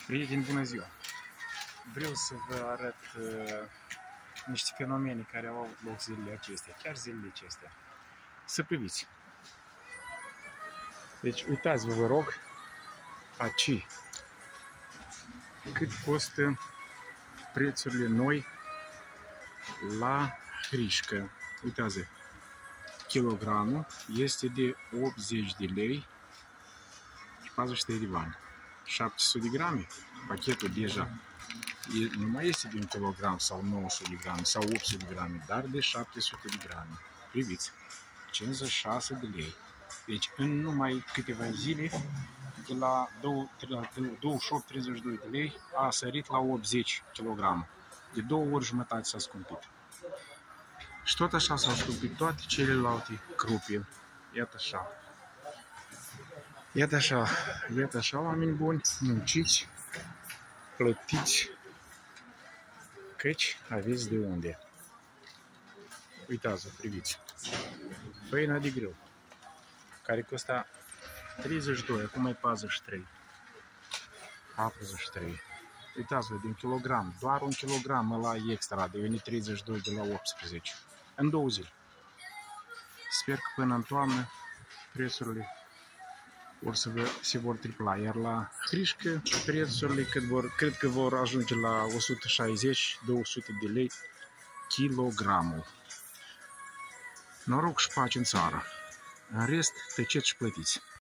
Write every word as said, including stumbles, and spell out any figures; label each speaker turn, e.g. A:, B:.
A: Prieteni, bună ziua! Vreau să vă arăt uh, niște fenomene care au avut loc zilele acestea, chiar zilele acestea. Să priviți! Deci, uitați-vă, vă rog, aici cât costă prețurile noi la hrișcă. Uitați-vă, kilogramul este de optzeci de lei și patruzeci și trei de bani. șapte sute de grame, pachetul deja e, nu mai este de un kilogram sau nouă sute de grame sau opt sute de grame, dar de șapte sute de grame. Priviți, cincizeci și șase de lei. Deci în numai câteva zile, de la douăzeci și opt treizeci și doi de lei, a sărit la optzeci kilograme. De două ori jumătate s-a scumpit. Și tot așa s-au scumpit toate celelalte crupi. Iată așa. Iată așa, iată așa, oameni buni, munciți, plătiți, căci aveți de unde. Uitați-vă, priviți, făina de grâu, care costa treizeci și doi, acum e patruzeci și trei, patruzeci și trei. Uitați-vă, din kilogram, doar un kilogram ăla extra, a devenit treizeci și doi de la optsprezece, în două zile. Sper că până în toamnă prețurile or să vă, se vor tripla, iar la hrișcă prețurile cât vor, cred că vor ajunge la o sută șaizeci - două sute de lei kilogramul. Noroc și pace în țară. În rest, tăceți și plătiți.